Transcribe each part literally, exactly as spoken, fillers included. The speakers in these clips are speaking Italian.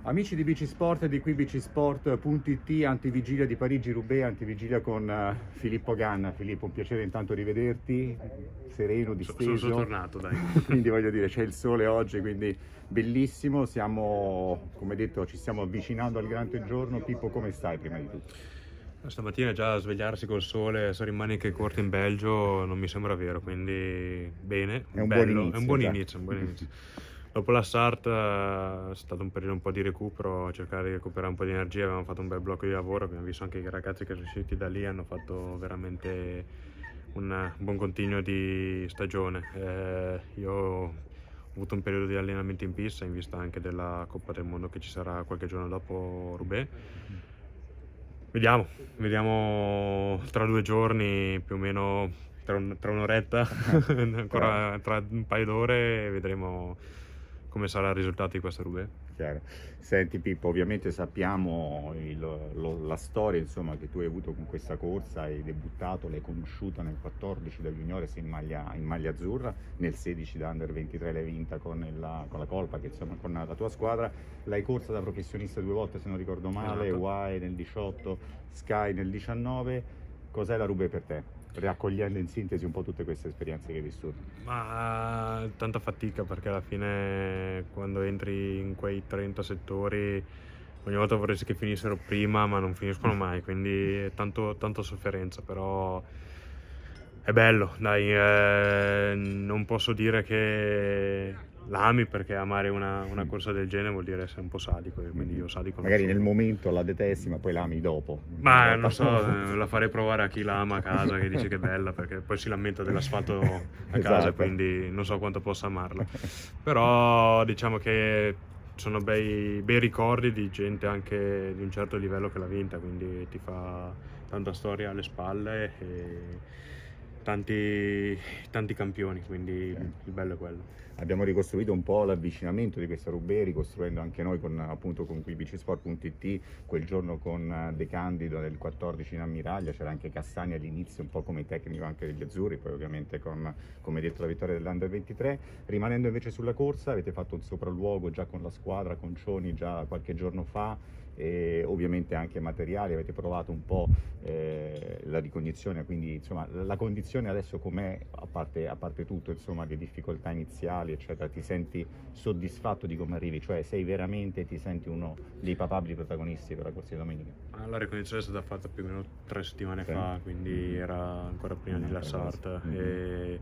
Amici di Bici Sport e di qui bicisport punto it, antivigilia di Parigi-Roubaix, antivigilia con uh, Filippo Ganna. Filippo, un piacere intanto rivederti, sereno, disteso. Sono tornato, dai. Quindi voglio dire, c'è il sole oggi, quindi bellissimo. Siamo, come detto, ci stiamo avvicinando al grande giorno. Pippo, come stai prima di tutto? Stamattina già a svegliarsi col sole, se rimane che corti in Belgio non mi sembra vero, quindi bene, è un bello, buon inizio. È un buon inizio, un buon inizio. Dopo la start è stato un periodo un po' di recupero, cercare di recuperare un po' di energia, abbiamo fatto un bel blocco di lavoro, abbiamo visto anche i ragazzi che sono usciti da lì, hanno fatto veramente un, un buon continuo di stagione. Eh, io ho avuto un periodo di allenamento in pista in vista anche della Coppa del Mondo che ci sarà qualche giorno dopo Roubaix. Vediamo, vediamo tra due giorni, più o meno tra, un, tra un'oretta, ancora tra un paio d'ore vedremo come sarà il risultato di questo Roubaix. Chiaro. Senti Pippo, ovviamente sappiamo il, lo, la storia insomma, che tu hai avuto con questa corsa, hai debuttato, l'hai conosciuta nel quattordici da juniores in maglia, in maglia azzurra, nel sedici da under ventitré l'hai vinta con, il, con la colpa, che insomma con la tua squadra, l'hai corsa da professionista due volte se non ricordo male, esatto. Y nel diciotto, Sky nel diciannove, cos'è la Roubaix per te? Raccogliendo in sintesi un po' tutte queste esperienze che hai vissuto. Ma tanta fatica, perché alla fine quando entri in quei trenta settori ogni volta vorresti che finissero prima ma non finiscono mai, quindi tanto, tanta sofferenza, però è bello, dai, eh, non posso dire che la ami, perché amare una, una corsa del genere vuol dire essere un po' sadico, e quindi io sadico non magari sono. nel momento la detesti ma poi la ami dopo. Ma non so, la farei provare a chi la ama a casa, che dice che è bella, perché poi si lamenta dell'asfalto a casa, esatto. Quindi non so quanto possa amarla, però diciamo che sono bei, bei ricordi di gente anche di un certo livello che l'ha vinta, quindi ti fa tanta storia alle spalle e tanti, tanti campioni, quindi il bello è quello. Abbiamo ricostruito un po' l'avvicinamento di questa Roubaix, ricostruendo anche noi con, appunto, con qui bicisport punto it, quel giorno con De Candido del quattordici in ammiraglia, c'era anche Castagna all'inizio un po' come tecnico anche degli azzurri, poi ovviamente con, come detto, la vittoria dell'Under ventitré. Rimanendo invece sulla corsa, avete fatto un sopralluogo già con la squadra, con Cioni già qualche giorno fa, e ovviamente anche materiali, avete provato un po' eh, la ricognizione, quindi insomma la condizione adesso com'è, a parte, a parte tutto, insomma, le difficoltà iniziali eccetera, ti senti soddisfatto di come arrivi, cioè sei veramente, ti senti uno dei papabili protagonisti per la corsa di domenica? La ricognizione è stata fatta più o meno tre settimane sì. fa, quindi era ancora prima di la start. Mm-hmm. E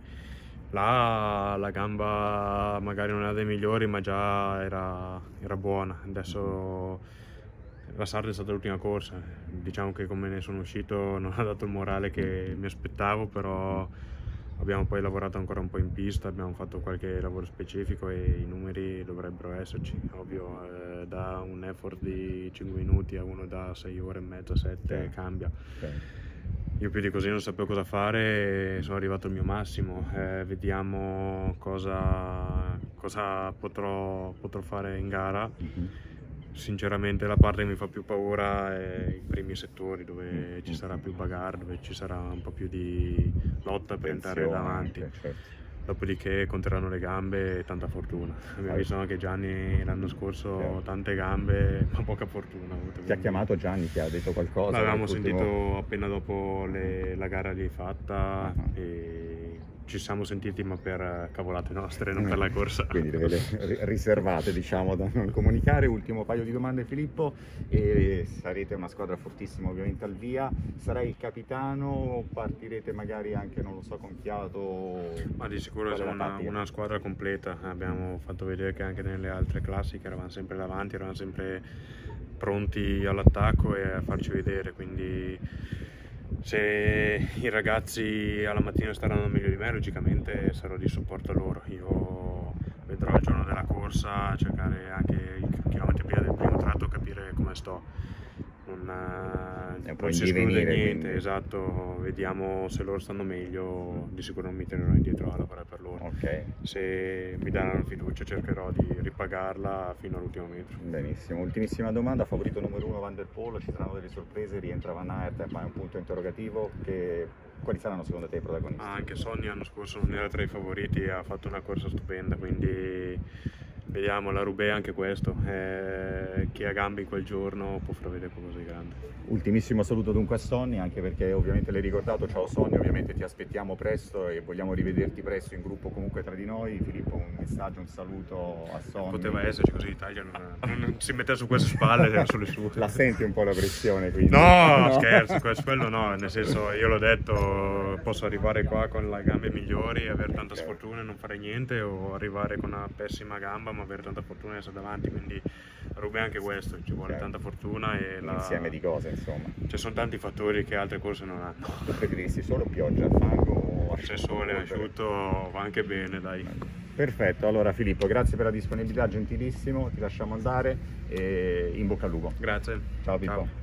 là la gamba magari non era dei migliori, ma già era, era buona. Adesso mm-hmm. La start è stata l'ultima corsa, diciamo che come ne sono uscito non ha dato il morale che mi aspettavo, però abbiamo poi lavorato ancora un po' in pista, abbiamo fatto qualche lavoro specifico e i numeri dovrebbero esserci, ovvio, eh, da un effort di cinque minuti a uno da sei ore e mezza, sette, sì. Cambia. Sì. Io più di così non sapevo cosa fare, sono arrivato al mio massimo, eh, vediamo cosa, cosa potrò, potrò fare in gara. Mm-hmm. Sinceramente la parte che mi fa più paura è i primi settori, dove ci sarà più bagarre, dove ci sarà un po' più di lotta per entrare davanti. Certo. Dopodiché conteranno le gambe e tanta fortuna. Abbiamo visto anche Gianni l'anno scorso, certo. Tante gambe ma poca fortuna. Ti quindi... ha chiamato Gianni, ti ha detto qualcosa? L'avevamo sentito appena dopo le, la gara lì fatta. Uh-huh. E ci siamo sentiti, ma per cavolate nostre, non per la corsa. Quindi delle riservate, diciamo, da non comunicare. Ultimo paio di domande, Filippo, e sarete una squadra fortissima ovviamente al via, sarai il capitano, partirete magari anche, non lo so, con fiato? Ma di sicuro siamo una, una squadra completa, abbiamo fatto vedere che anche nelle altre classi eravamo sempre davanti, eravamo sempre pronti all'attacco e a farci vedere, quindi se i ragazzi alla mattina staranno meglio di me, logicamente sarò di supporto a loro. Io vedrò il giorno della corsa, cercare anche i chilometri prima del primo tratto, capire come sto. Non, non non si esclude niente, quindi... esatto, vediamo se loro stanno meglio, di sicuro non mi terrò indietro a lavorare per loro. Okay. Se mi daranno fiducia cercherò di ripagarla fino all'ultimo metro. Benissimo, ultimissima domanda, favorito numero uno Van der Poel, ci saranno delle sorprese, rientra Van Aert, ma è un punto interrogativo, che... quali saranno secondo te i protagonisti? Ah, anche Sonny l'anno scorso non era tra i favoriti, ha fatto una corsa stupenda, quindi vediamo, la Roubaix è anche questo, eh, chi ha gambe in quel giorno può far vedere qualcosa di grande. Ultimissimo saluto dunque a Sonny, anche perché ovviamente l'hai ricordato. Ciao Sonny, ovviamente ti aspettiamo presto e vogliamo rivederti presto in gruppo comunque tra di noi. Filippo, un messaggio, un saluto a Sonny. Poteva esserci, così l'Italia non, non si metteva su queste spalle, sulle sue. La senti un po' la pressione quindi? No, no, scherzo, quello no, nel senso, io l'ho detto, posso arrivare qua con le gambe migliori, avere tanta Okay. sfortuna e non fare niente, o arrivare con una pessima gamba ma avere tanta fortuna e essere davanti, quindi Roubaix è anche questo, ci vuole Okay. tanta fortuna e Un la... insieme di cose, insomma. ci sono tanti fattori che altre corse non hanno. Tu preferisci solo pioggia, fango o Se asciutto? sole asciutto va anche bene, dai. Perfetto, allora Filippo, grazie per la disponibilità, gentilissimo, ti lasciamo andare e in bocca al lupo. Grazie. Ciao Pippo. Ciao.